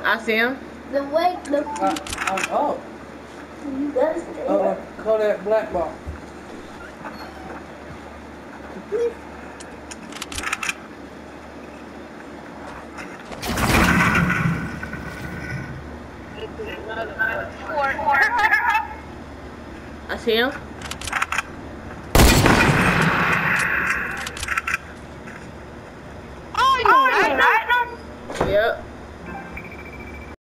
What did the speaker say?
I see him. The way the I'm up. you gotta stay. Call that black box. I see him.